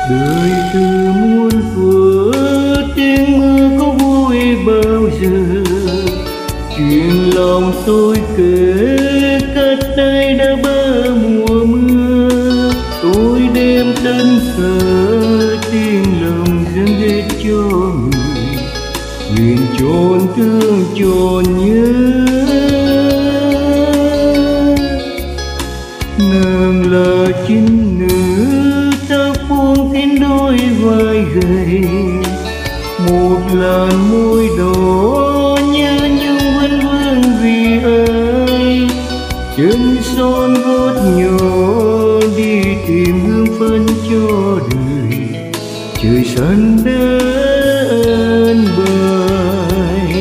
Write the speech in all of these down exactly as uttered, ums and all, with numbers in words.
đời từ muôn thuở tiếng mưa có vui bao giờ. Chuyện lòng tôi kể cách đây đã ba mùa mưa. Tôi đem tân thờ tiếng lòng dâng hết cho người, nguyện tròn thương tròn nhớ. Nàng là chính nữ ta buông kín đôi vai gầy, một làn môi đỏ nhớ nhung vẫn vương vì ai. Chân son gót nhỏ đi tìm hương phân cho đời, trời xanh đã an bài.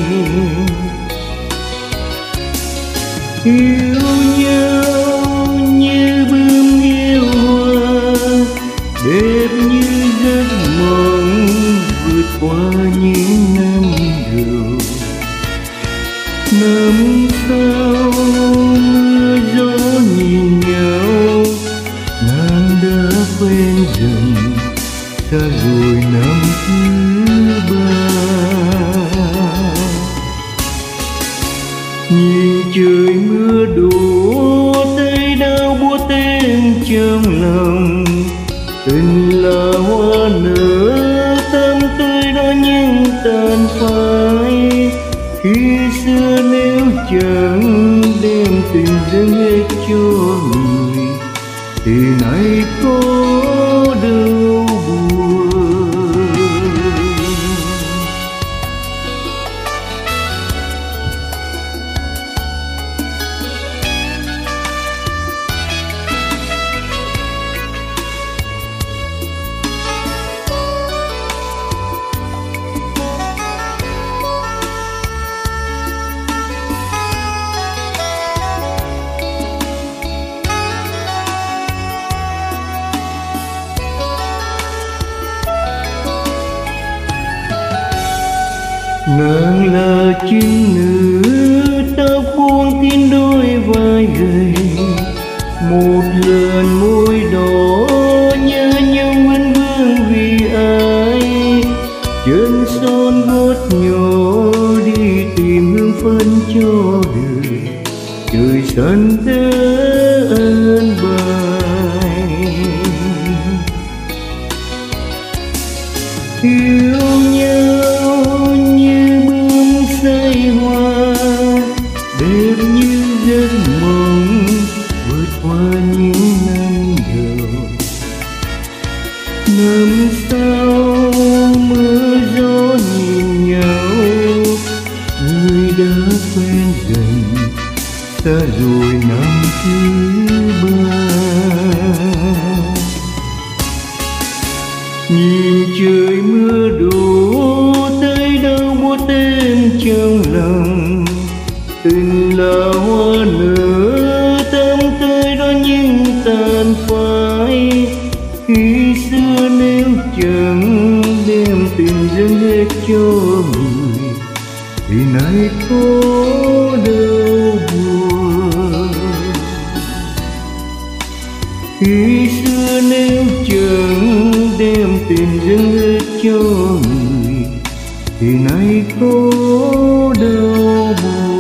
Yêu nhau như bướm yêu hoa, đẹp như giấc mộng vượt qua những năm đầu. Năm sau mưa gió nhìn nhau, nàng đã quen dần, xa rồi năm thứ ba. Nhìn trời mưa đổ, tay đau buốt tên trong lòng. Tình là hoa nở, tâm tươi đó nhưng tàn phai. Khi xưa nếu chẳng đem tình dâng hết cho người, thì nay có đâu buồn. Nàng là chính nữ ta buông kín đôi vai gầy, một lần môi đỏ nhớ nhung vẫn vương vì ai. Chân son gót nhỏ đi tìm hương phân cho đời, trời xanh đã an bài. Yêu nhau như bướm say hoa, đẹp như giấc mộng vượt qua những năm đầu. Năm sau mưa gió nhìn nhau, người đã quen dần, xa rồi năm thứ ba. Nhìn trời mưa đổ, tay đau buốt tên trong lòng. Tình là hoa nở, tâm tươi đó nhưng tàn phai. Khi xưa nếu chẳng đem tình dâng hết cho người, thì nay có đâu buồn. Khi xưa nếu chẳng đem tình dâng hết cho người, thì nay có đâu buồn.